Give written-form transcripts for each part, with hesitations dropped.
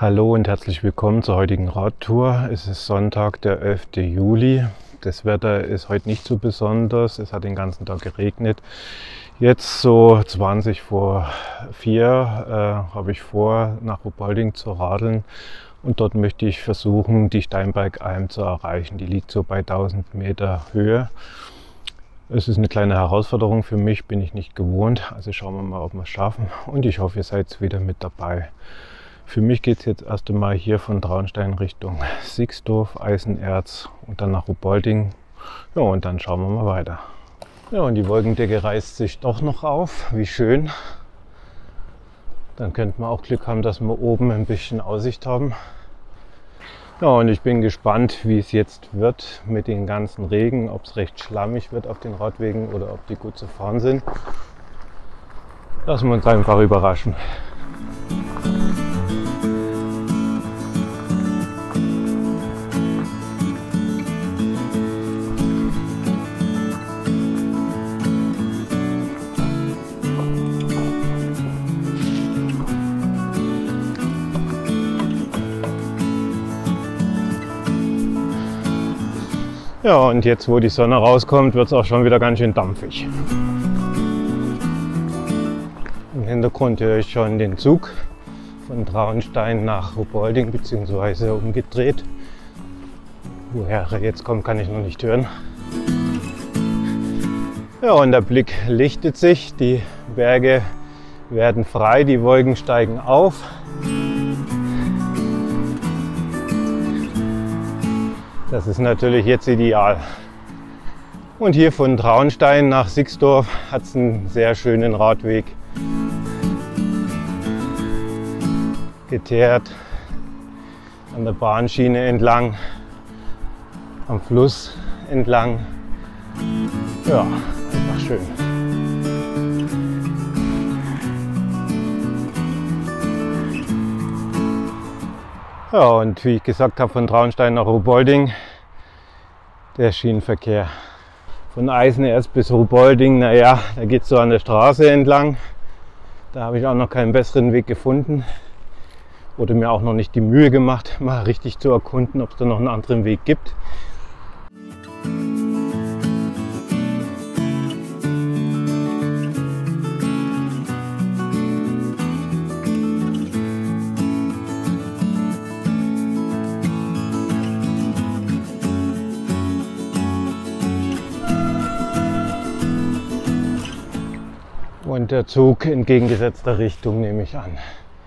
Hallo und herzlich willkommen zur heutigen Radtour. Es ist Sonntag, der 11. Juli. Das Wetter ist heute nicht so besonders. Es hat den ganzen Tag geregnet. Jetzt so 20 vor 4 habe ich vor, nach Ruhpolding zu radeln. Und dort möchte ich versuchen, die Steinbergalm zu erreichen. Die liegt so bei 1000 Meter Höhe. Es ist eine kleine Herausforderung für mich, bin ich nicht gewohnt. Also schauen wir mal, ob wir es schaffen. Und ich hoffe, ihr seid wieder mit dabei. Für mich geht es jetzt erst einmal hier von Traunstein Richtung Sixdorf, Eisenerz und dann nach Ruhpolding. Ja, und dann schauen wir mal weiter. Ja, und die Wolkendecke reißt sich doch noch auf. Wie schön. Dann könnte man auch Glück haben, dass wir oben ein bisschen Aussicht haben. Ja, und ich bin gespannt, wie es jetzt wird mit den ganzen Regen, ob es recht schlammig wird auf den Radwegen oder ob die gut zu fahren sind. Lassen wir uns einfach überraschen. Ja, und jetzt, wo die Sonne rauskommt, wird es auch schon wieder ganz schön dampfig. Im Hintergrund höre ich schon den Zug von Traunstein nach Ruhpolding bzw. umgedreht. Woher er jetzt kommt, kann ich noch nicht hören. Ja, und der Blick lichtet sich, die Berge werden frei, die Wolken steigen auf. Das ist natürlich jetzt ideal. Und hier von Traunstein nach Sixdorf hat es einen sehr schönen Radweg. Geteert an der Bahnschiene entlang, am Fluss entlang. Ja, einfach schön. Ja, und wie ich gesagt habe, von Traunstein nach Ruhpolding, der Schienenverkehr. Von Eisenerz bis Ruhpolding, naja, da geht es so an der Straße entlang. Da habe ich auch noch keinen besseren Weg gefunden. Oder mir auch noch nicht die Mühe gemacht, mal richtig zu erkunden, ob es da noch einen anderen Weg gibt. Und der Zug in entgegengesetzter Richtung nehme ich an.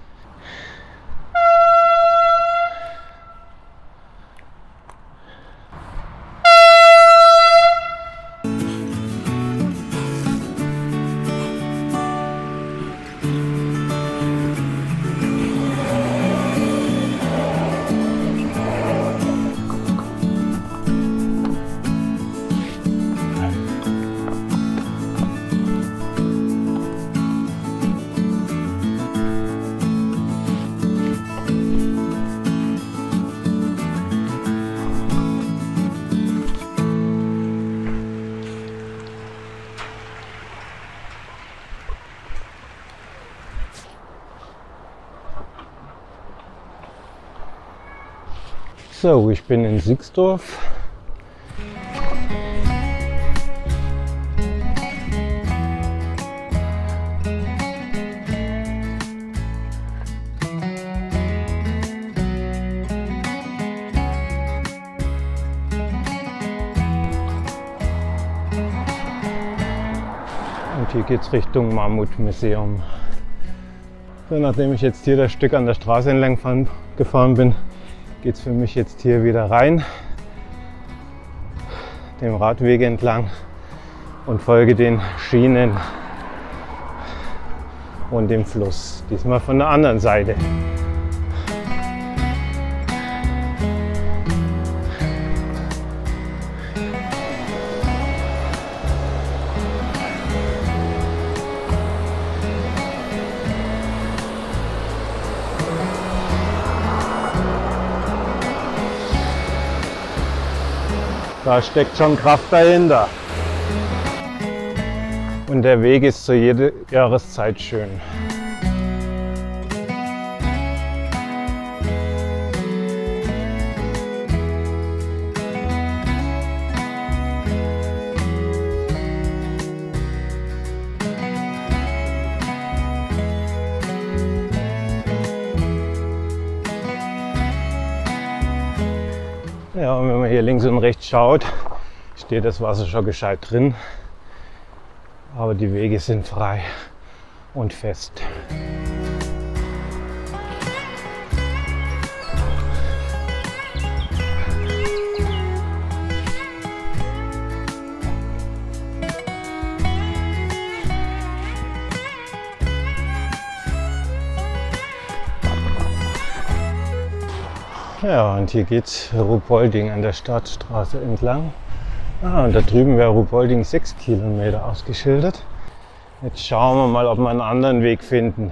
So, ich bin in Sixdorf. Und hier geht es Richtung Mammutmuseum. So, nachdem ich jetzt hier das Stück an der Straße entlang gefahren bin, geht es für mich jetzt hier wieder rein, dem Radweg entlang und folge den Schienen und dem Fluss. Diesmal von der anderen Seite. Da steckt schon Kraft dahinter. Und der Weg ist zu jeder Jahreszeit schön. Ja, und wenn man hier links und rechts schaut, steht das Wasser schon gescheit drin. Aber die Wege sind frei und fest. Ja, und hier geht's Ruhpolding an der Stadtstraße entlang. Und da drüben wäre Ruhpolding 6 Kilometer ausgeschildert. Jetzt schauen wir mal, ob wir einen anderen Weg finden.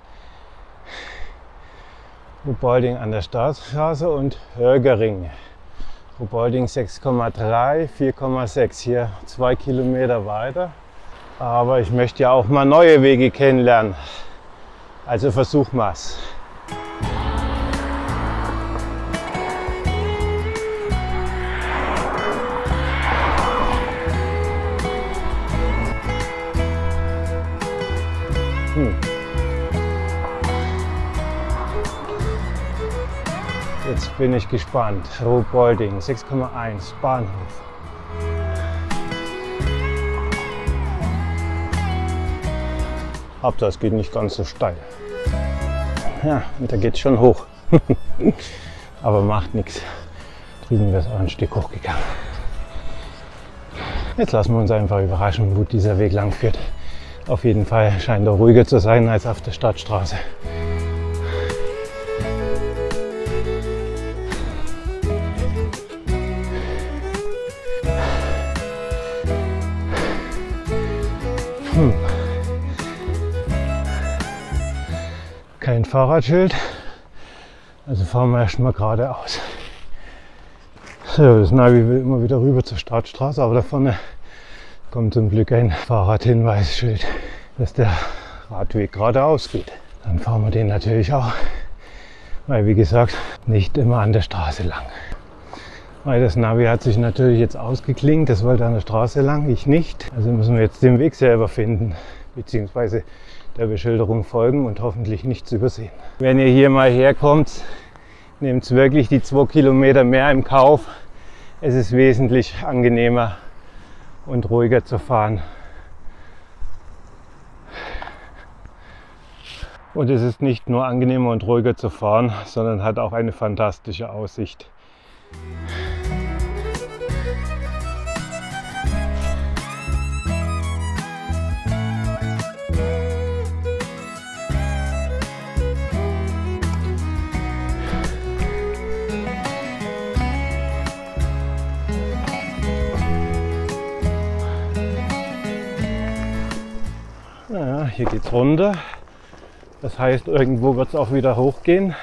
Ruhpolding an der Stadtstraße und Högering. Ruhpolding 6,3, 4,6. Hier 2 Kilometer weiter. Aber ich möchte ja auch mal neue Wege kennenlernen. Also versuchen wir es. Jetzt bin ich gespannt. Ruhpolding 6,1 Bahnhof. Hauptsache es geht nicht ganz so steil. Ja, und da geht es schon hoch. Aber macht nichts. Drüben wäre es auch ein Stück hochgegangen. Jetzt lassen wir uns einfach überraschen, wo dieser Weg lang führt. Auf jeden Fall scheint er ruhiger zu sein als auf der Stadtstraße. Kein Fahrradschild, also fahren wir erstmal geradeaus. So, das Navi will immer wieder rüber zur Stadtstraße, aber da vorne kommt zum Glück ein Fahrradhinweisschild, dass der Radweg geradeaus geht. Dann fahren wir den natürlich auch, weil wie gesagt, nicht immer an der Straße lang. Weil das Navi hat sich natürlich jetzt ausgeklingt, das wollte an der Straße lang, ich nicht. Also müssen wir jetzt den Weg selber finden, beziehungsweise der Beschilderung folgen und hoffentlich nichts übersehen. Wenn ihr hier mal herkommt, nehmt wirklich die 2 Kilometer mehr im Kauf. Es ist wesentlich angenehmer und ruhiger zu fahren. Und es ist nicht nur angenehmer und ruhiger zu fahren, sondern hat auch eine fantastische Aussicht. Ja, hier geht es runter. Das heißt, irgendwo wird es auch wieder hochgehen.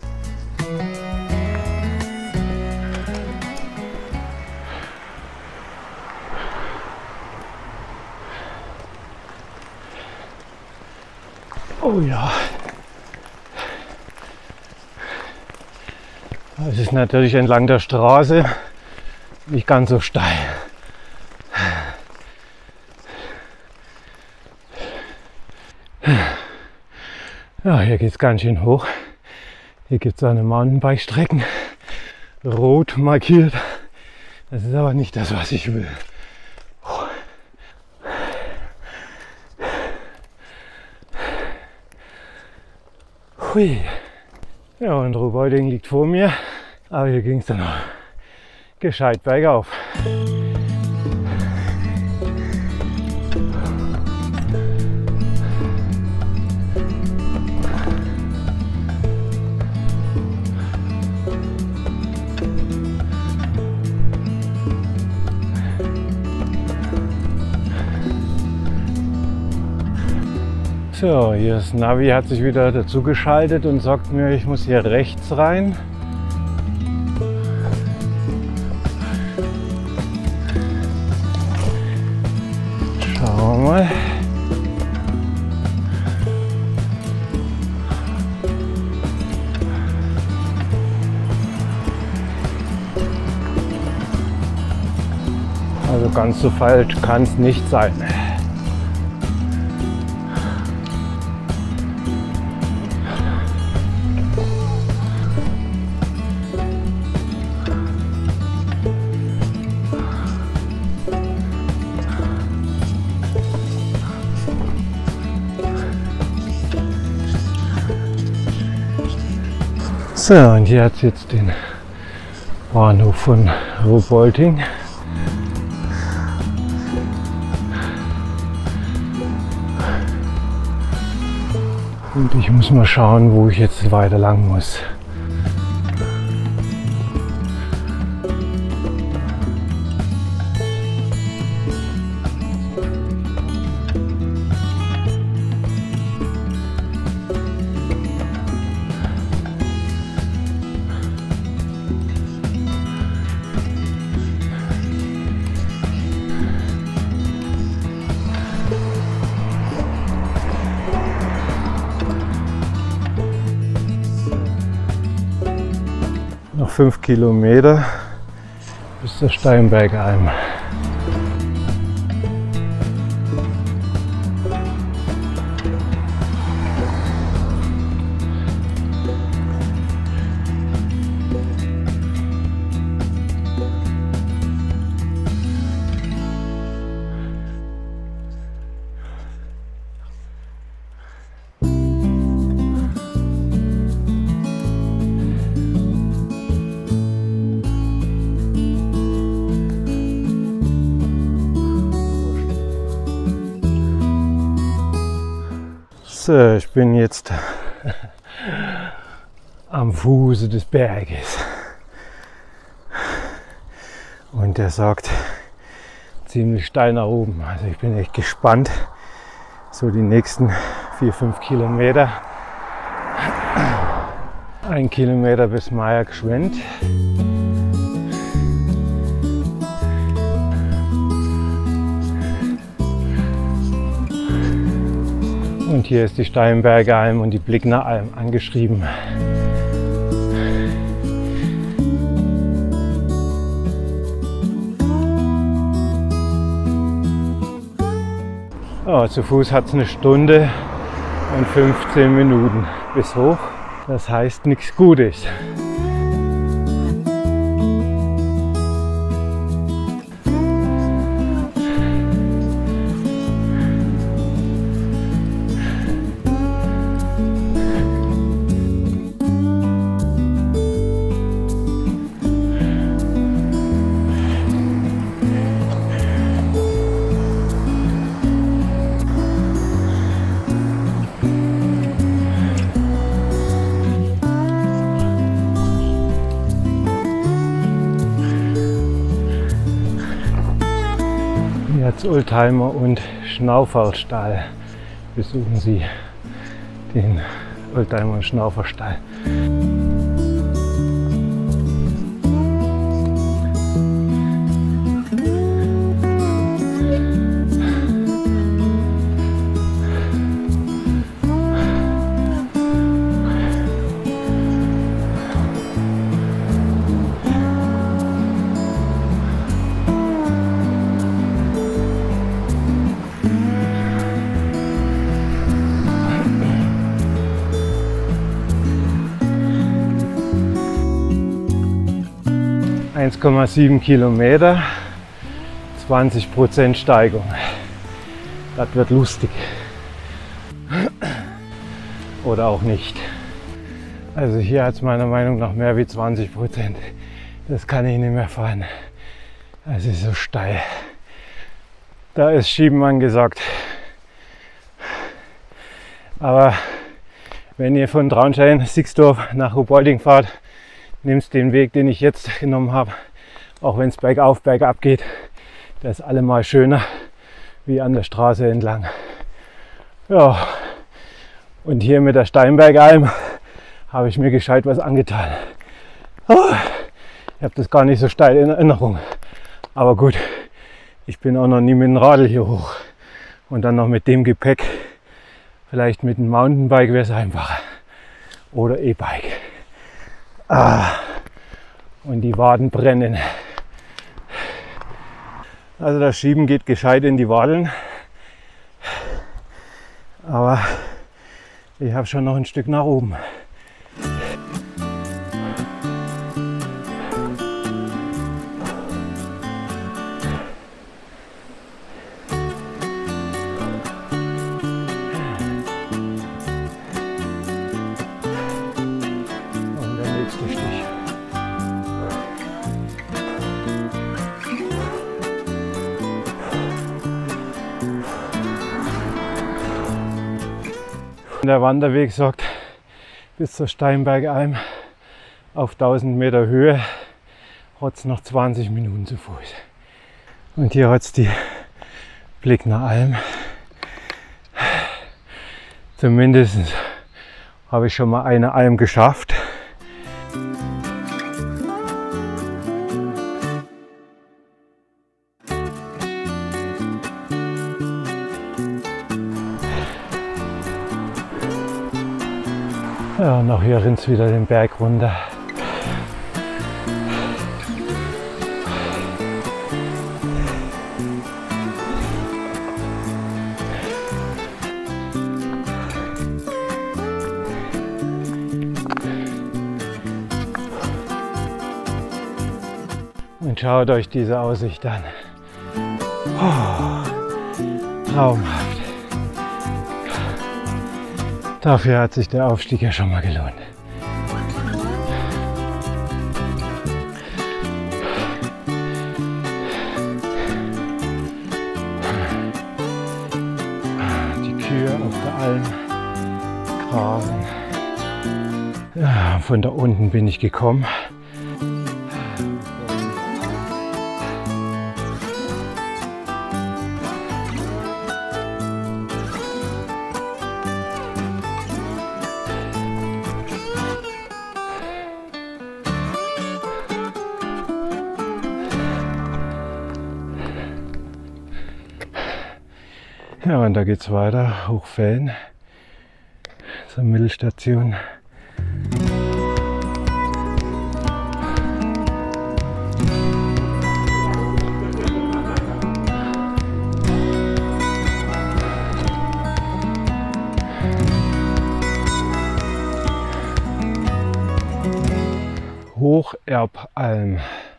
Oh ja. Es ist natürlich entlang der Straße nicht ganz so steil. Ja, hier geht es ganz schön hoch. Hier gibt es eine Mountainbike-Strecken, rot markiert. Das ist aber nicht das, was ich will. Hui. Ja, und Ruhpolding liegt vor mir, aber hier ging es dann noch gescheit bergauf. So, hier das Navi hat sich wieder dazu geschaltet und sagt mir, ich muss hier rechts rein. Schauen wir mal. Also ganz so falsch kann es nicht sein. So, und hier hat es jetzt den Bahnhof von Ruhpolding. Und ich muss mal schauen, wo ich jetzt weiter lang muss. Noch 5 Kilometer bis zur Steinbergalm. So, ich bin jetzt am Fuße des Berges und der sagt ziemlich steil nach oben. Also ich bin echt gespannt, so die nächsten 4-5 Kilometer. 1 Kilometer bis Meiergschwend. Und hier ist die Steinbergalm und die Blickner Alm angeschrieben. Oh, zu Fuß hat es 1 Stunde und 15 Minuten bis hoch. Das heißt nichts Gutes. Als Oldtimer und Schnauferstall besuchen Sie den Oldtimer und Schnauferstall. ,7 Kilometer, 20% Steigung. Das wird lustig. Oder auch nicht. Also hier hat es meiner Meinung nach mehr wie 20%. Das kann ich nicht mehr fahren. Es ist so steil. Da ist Schieben angesagt. Aber wenn ihr von Traunstein-Sixdorf nach Ruhpolding fahrt, nehmt den Weg, den ich jetzt genommen habe, auch wenn es bergauf, bergab geht. Der ist allemal schöner wie an der Straße entlang. Ja, und hier mit der Steinbergalm habe ich mir gescheit was angetan. Ich habe das gar nicht so steil in Erinnerung. Aber gut, ich bin auch noch nie mit dem Radl hier hoch. Und dann noch mit dem Gepäck. Vielleicht mit dem Mountainbike wäre es einfacher. Oder E-Bike. Und die Waden brennen. Also das Schieben geht gescheit in die Wadeln. Aber ich habe schon noch ein Stück nach oben. Und der Der Wanderweg sagt bis zur Steinbergalm auf 1000 Meter Höhe hat es noch 20 Minuten zu Fuß. Und hier hat es die Blickner Alm. Zumindest habe ich schon mal eine Alm geschafft. Ja, und auch hier rinnt es wieder den Berg runter. Und schaut euch diese Aussicht an. Oh, traumhaft. Dafür hat sich der Aufstieg ja schon mal gelohnt. Die Kühe auf der Alm grasen. Ja, von da unten bin ich gekommen. Ja, und da geht es weiter, Hochfällen, zur Mittelstation. Hocherbalm,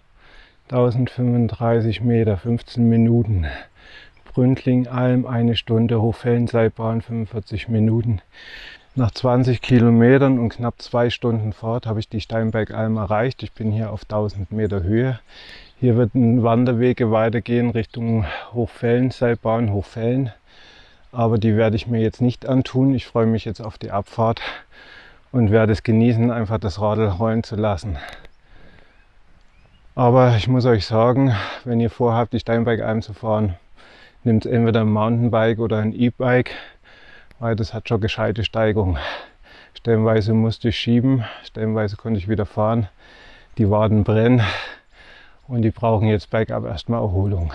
1035 Meter, 15 Minuten. Bründlingalm 1 Stunde, Hochfellenseilbahn 45 Minuten. Nach 20 Kilometern und knapp 2 Stunden Fahrt habe ich die Steinbergalm erreicht. Ich bin hier auf 1000 Meter Höhe. Hier wird ein Wanderweg weitergehen Richtung Hochfellenseilbahn, Hochfällen. Aber die werde ich mir jetzt nicht antun. Ich freue mich jetzt auf die Abfahrt und werde es genießen, einfach das Radl rollen zu lassen. Aber ich muss euch sagen, wenn ihr vorhabt, die Steinbergalm zu fahren, nehmt entweder ein Mountainbike oder ein E-Bike, weil das hat schon gescheite Steigung. Stellenweise musste ich schieben, stellenweise konnte ich wieder fahren. Die Waden brennen und die brauchen jetzt bergab erstmal Erholung.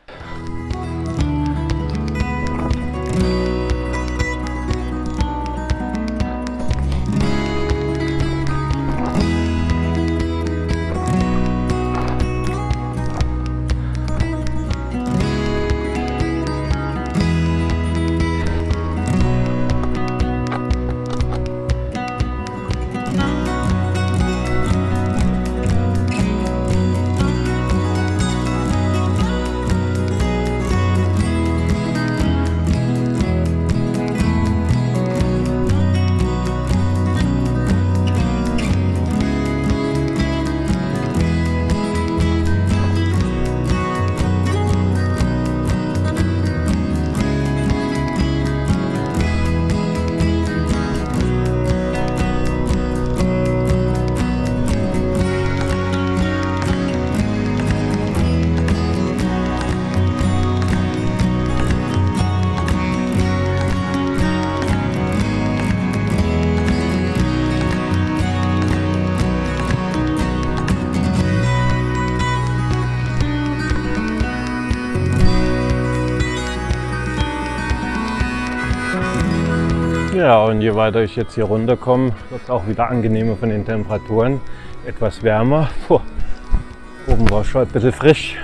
Ja, und je weiter ich jetzt hier runterkomme, wird es auch wieder angenehmer von den Temperaturen. Etwas wärmer. Puh, oben war es schon ein bisschen frisch.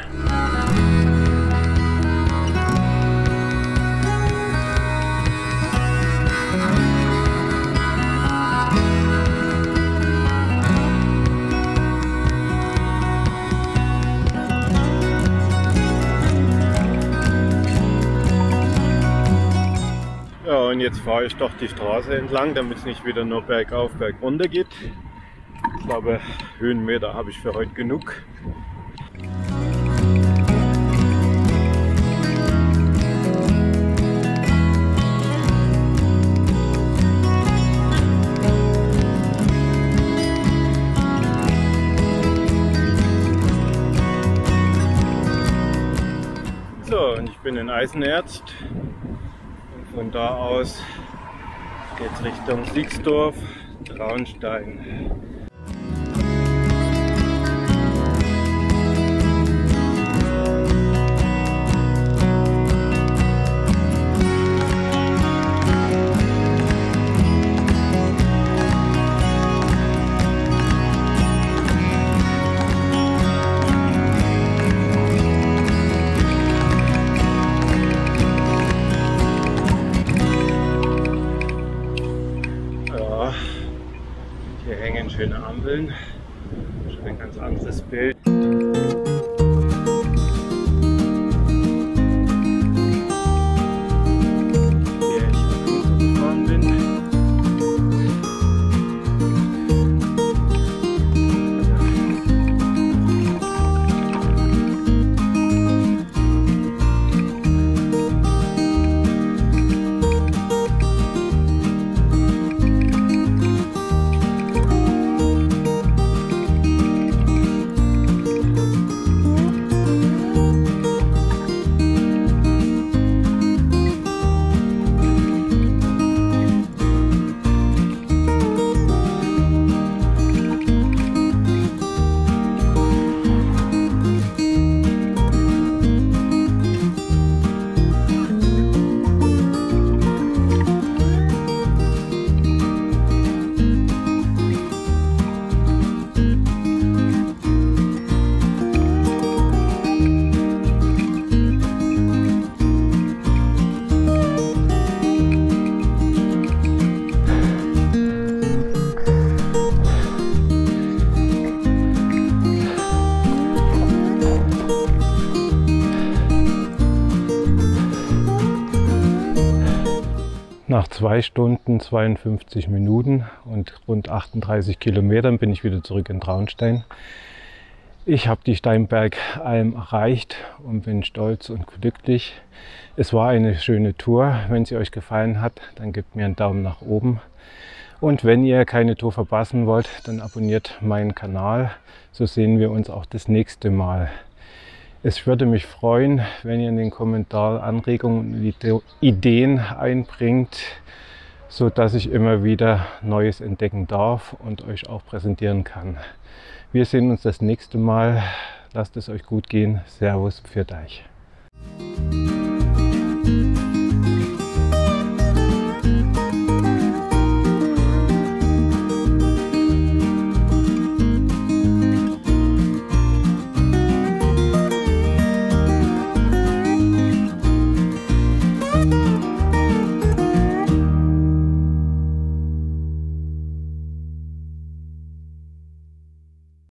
Und jetzt fahre ich doch die Straße entlang, damit es nicht wieder nur bergauf, bergunter geht. Ich glaube, Höhenmeter habe ich für heute genug. So, und ich bin in Eisenerz und von da aus geht es Richtung Sixdorf, Traunstein. Hier hängen schöne Ampeln, schon ein ganz anderes Bild. Hier ich gefahren bin. Nach 2 Stunden 52 Minuten und rund 38 Kilometern bin ich wieder zurück in Traunstein. Ich habe die Steinbergalm erreicht und bin stolz und glücklich. Es war eine schöne Tour. Wenn sie euch gefallen hat, dann gebt mir einen Daumen nach oben. Und wenn ihr keine Tour verpassen wollt, dann abonniert meinen Kanal. So sehen wir uns auch das nächste Mal. Es würde mich freuen, wenn ihr in den Kommentaren Anregungen und Ideen einbringt, so dass ich immer wieder Neues entdecken darf und euch auch präsentieren kann. Wir sehen uns das nächste Mal. Lasst es euch gut gehen. Servus, pfiat euch.